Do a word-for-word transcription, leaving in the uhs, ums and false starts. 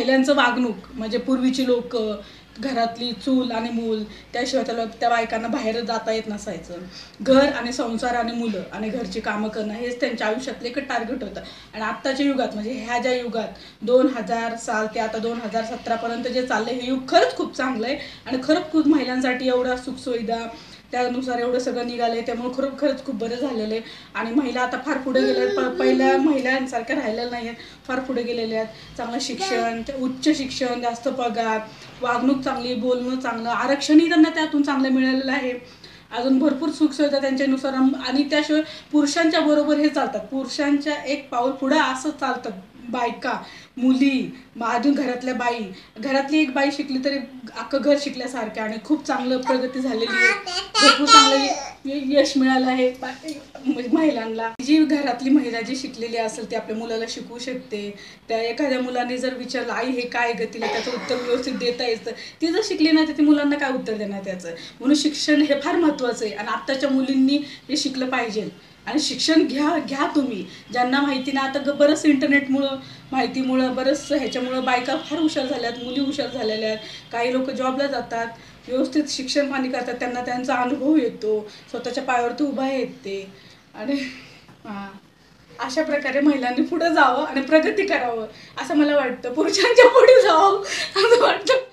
महिलांचं वागणूक म्हणजे पूर्वीची लोक घरातली चूल आणि मूल, त्याशिवाय त्याला त्या बायकांना बाहेर जाता येत नसायचं. घर आणि संसार आणि मुलं आणि घरची कामं करणं हेच त्यांच्या आयुष्यातलं एक टार्गेट होतं. आणि आत्ताच्या युगात म्हणजे ह्या ज्या युगात दोन हजार साल ते आता दोन हजार सतरापर्यंत जे चाललं हे युग खरंच खूप चांगलं आहे. आणि खरंच खूप महिलांसाठी एवढा सुखसुविधा त्यानुसार एवढं सगळं निघालं आहे, त्यामुळे खरं खरंच खूप बरं झालेलं आहे. आणि महिला आता फार पुढे गेल्या आहेत. प पहिल्या महिलांसारख्या राहिलेल्या नाही आहेत, फार पुढे गेलेल्या आहेत. चांगलं शिक्षण, उच्च शिक्षण, जास्त पगार, वागणूक चांगली, बोलणं चांगलं, आरक्षणही त्यांना त्यातून चांगलं मिळालेलं आहे. अजून भरपूर सुखसुविधा त्यांच्यानुसार. आणि त्याशिवाय पुरुषांच्या बरोबर हे चालतात, पुरुषांच्या एक पाऊल पुढं असं चालतात बायका, मुली, अजून घरातल्या बाई. घरातली एक बाई शिकली तरी अख्खं घर शिकल्यासारखं. आणि खूप चांगलं प्रगती झालेली आहे, भरपूर चांगलं यश मिळालं आहे महिलांना. जी घरातली महिला जी शिकलेली असेल ती आपल्या मुलाला शिकवू शकते. त्या एखाद्या मुलाने जर विचारलं आई हे काय ग, तिला त्याचं उत्तर व्यवस्थित देता येतं. ती जर शिकली नाही तर ती मुलांना काय उत्तर देणार त्याचं. म्हणून शिक्षण हे फार महत्त्वाचं आहे. आणि आत्ताच्या मुलींनी हे शिकलं पाहिजे. आणि शिक्षण घ्या घ्या तुम्ही, ज्यांना माहिती ना. आता बरंच इंटरनेटमुळं, माहितीमुळं, बरंच ह्याच्यामुळं बायका फार हुशार झाल्यात, मुली हुशार झालेल्या आहेत. काही लोक जॉबला जातात, व्यवस्थित शिक्षण पाणी करतात, त्यांना त्यांचा अनुभव येतो, स्वतःच्या पायावरती उभा येते. आणि हां, अशा प्रकारे महिलांनी पुढे जावं आणि प्रगती करावं असं मला वाटतं. पुरुषांच्या पुढे जावं असं वाटतं.